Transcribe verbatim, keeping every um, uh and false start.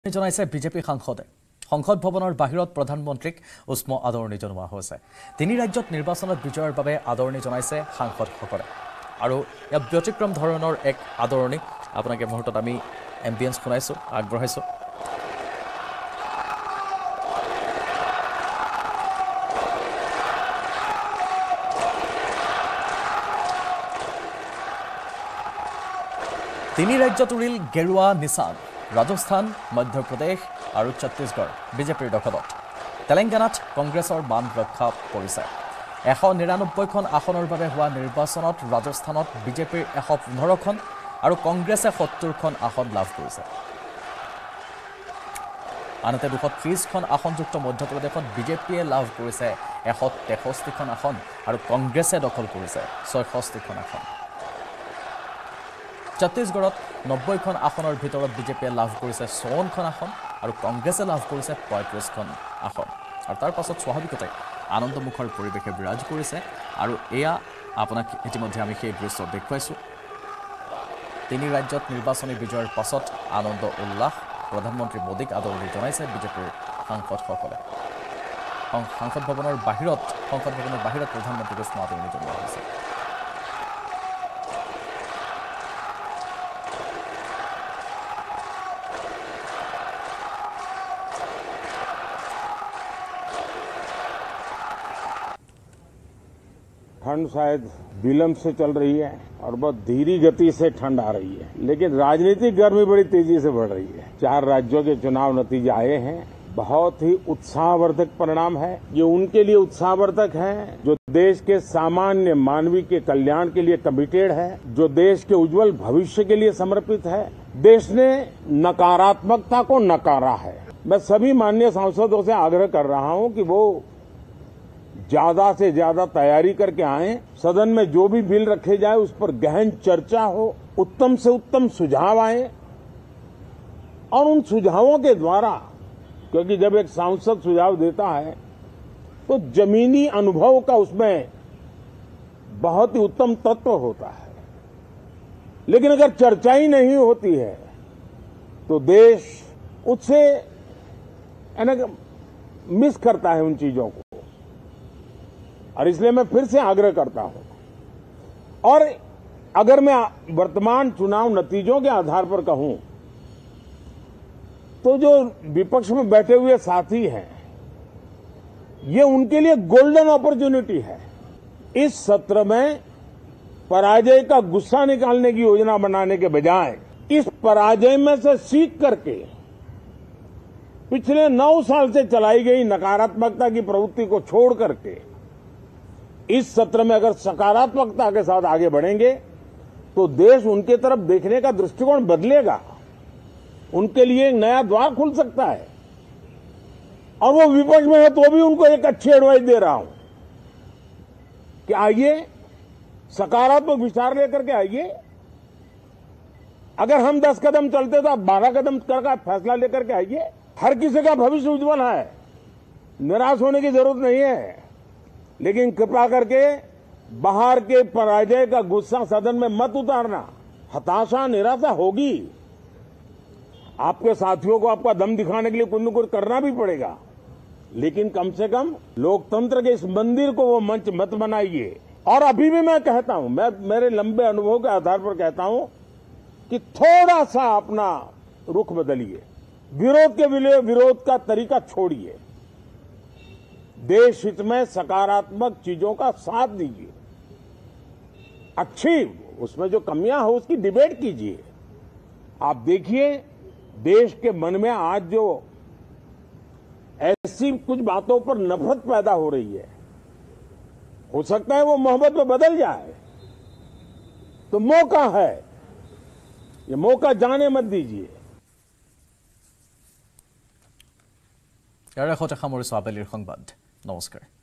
জনাইছে বিজেপি সাংসদে সংসদ ভৱনৰ বাহিৰত প্ৰধানমন্ত্ৰীক উষ্ম আদৰণি জনোৱা হৈছে। তিনি ৰাজ্যত নিৰ্বাচনত বিজয়ৰ বাবে আদৰণি জনাইছে সাংসদসকলে আৰু ইয়াত ব্যতিক্ৰম ধৰণৰ এক আদৰণি আপোনাক মুহূৰ্তত আমি এম্বিয়েন্স শুনাইছো আগবঢ়াইছো। তিনি ৰাজ্যত উৰিল গেৰুৱা নিচান। ৰাজস্থান, মধ্যপ্ৰদেশ আৰু ছত্তীশগড় বিজেপিৰ দখলত। তেলেংগানাত কংগ্ৰেছৰ মান ৰক্ষা কৰিছে। এশ নিৰানব্বৈখন আসনৰ বাবে হোৱা নিৰ্বাচনত ৰাজস্থানত বিজেপিৰ এশ পোন্ধৰখন আৰু কংগ্ৰেছে সত্তৰখন আসন লাভ কৰিছে। আনহাতে দুশ ত্ৰিছখন আসনযুক্ত মধ্যপ্ৰদেশত বিজেপিয়ে লাভ কৰিছে এশ তেষষ্ঠিখন আসন আৰু কংগ্ৰেছে দখল কৰিছে ছয়ষষ্ঠিখন আসন। ছত্তীশগড়ত নব্বৈখন আসনৰ ভিতৰত বিজেপিয়ে লাভ কৰিছে চৌৱন্নখন আসন আৰু কংগ্ৰেছে লাভ কৰিছে পঁয়ত্ৰিছখন আসন। আৰু তাৰ পাছত স্বাভাৱিকতে আনন্দমুখৰ পৰিৱেশে বিৰাজ কৰিছে আৰু এয়া আপোনাক ইতিমধ্যে আমি সেই দৃশ্য দেখুৱাইছোঁ। তিনি ৰাজ্যত নিৰ্বাচনী বিজয়ৰ পাছত আনন্দ উল্লাস। প্ৰধানমন্ত্ৰী মোদীক আদৰণি জনাইছে বিজেপিৰ সাংসদসকলে। সংসদ ভৱনৰ বাহিৰত সংসদ ভৱনৰ বাহিৰত প্ৰধানমন্ত্ৰীক উষ্ম আদৰণি জনোৱা হৈছে। ठंड शायद विलंब से चल रही है और बहुत धीमी गति से ठंड आ रही है, लेकिन राजनीतिक गर्मी बड़ी तेजी से बढ़ रही है। चार राज्यों के चुनाव नतीजे आए हैं। बहुत ही उत्साहवर्धक परिणाम है। ये उनके लिए उत्साहवर्धक है जो देश के सामान्य मानवीय के कल्याण के लिए कमिटेड है, जो देश के उज्जवल भविष्य के लिए समर्पित है। देश ने नकारात्मकता को नकारा है। मैं सभी माननीय सांसदों से आग्रह कर रहा हूं कि वो ज्यादा से ज्यादा तैयारी करके आए। सदन में जो भी बिल रखे जाए उस पर गहन चर्चा हो, उत्तम से उत्तम सुझाव आए और उन सुझावों के द्वारा, क्योंकि जब एक सांसद सुझाव देता है तो जमीनी अनुभव का उसमें बहुत ही उत्तम तत्व होता है, लेकिन अगर चर्चा ही नहीं होती है तो देश उससे मिस करता है उन चीजों को। और इसलिए मैं फिर से आग्रह करता हूं, और अगर मैं वर्तमान चुनाव नतीजों के आधार पर कहूं तो जो विपक्ष में बैठे हुए साथी हैं, ये उनके लिए गोल्डन अपॉर्चुनिटी है। इस सत्र में पराजय का गुस्सा निकालने की योजना बनाने के बजाय इस पराजय में से सीख करके पिछले नौ साल से चलाई गई नकारात्मकता की प्रवृत्ति को छोड़ करके इस सत्र में अगर सकारात्मकता के साथ आगे बढ़ेंगे तो देश उनके तरफ देखने का दृष्टिकोण बदलेगा। उनके लिए एक नया द्वार खुल सकता है। और वो विपक्ष में है तो भी उनको एक अच्छी एडवाइस दे रहा हूं कि आइए, सकारात्मक विचार लेकर के आइए। अगर हम दस कदम चलते तो आप बारह कदम करके फैसला लेकर के आइए। हर किसी का भविष्य उज्जवल है, निराश होने की जरूरत नहीं है, लेकिन कृपा करके बाहर के पराजय का गुस्सा सदन में मत उतारना। हताशा, निराशा होगी। आपके साथियों को आपका दम दिखाने के लिए कुछ न कुछ करना भी पड़ेगा, लेकिन कम से कम लोकतंत्र के इस मंदिर को वो मंच मत बनाइए। और अभी भी मैं कहता हूं, मैं मेरे लंबे अनुभव के आधार पर कहता हूं कि थोड़ा सा अपना रुख बदलिए, विरोध के विरोध का तरीका छोड़िए, देश हित में सकारात्मक चीजों का साथ दीजिए। अच्छी उसमें जो कमियां हो उसकी डिबेट कीजिए। आप देखिए देश के मन में आज जो ऐसी कुछ बातों पर नफरत पैदा हो रही है, हो सकता है वो मोहब्बत में बदल जाए। तो मौका है, ये मौका जाने मत दीजिए। ইয়াৰে সৈতে সামৰিছোঁ আবেলিৰ সংবাদ। নমস্কাৰ।